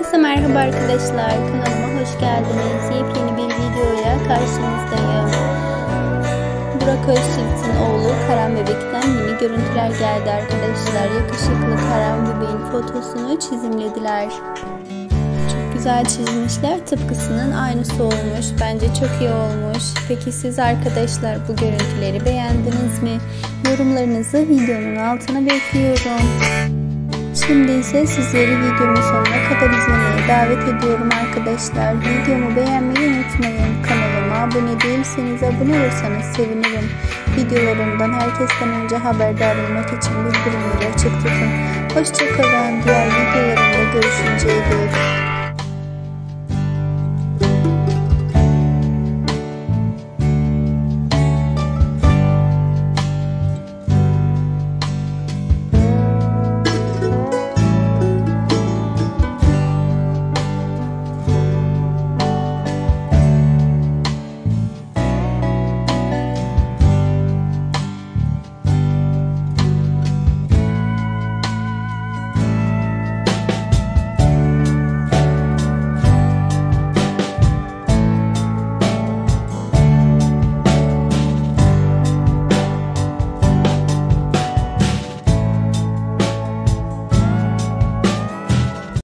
Herkese merhaba arkadaşlar, kanalıma hoş geldiniz. Yepyeni bir videoya karşınızdayım. Burak Özçivit'in oğlu Karan Bebek'ten yeni görüntüler geldi arkadaşlar. Yakışıklı Karan Bebek'in fotosunu çizimlediler. Çok güzel çizmişler, tıpkısının aynısı olmuş. Bence çok iyi olmuş. Peki siz arkadaşlar bu görüntüleri beğendiniz mi? Yorumlarınızı videonun altına bekliyorum. Şimdi ise sizleri videomun sonuna kadar izlemeye davet ediyorum arkadaşlar. Videomu beğenmeyi unutmayın. Kanalıma abone değilseniz abone olursanız sevinirim. Videolarımdan herkesten önce haberdar olmak için bildirimleri açık tutun. Hoşça kalın. Diğer videolarımda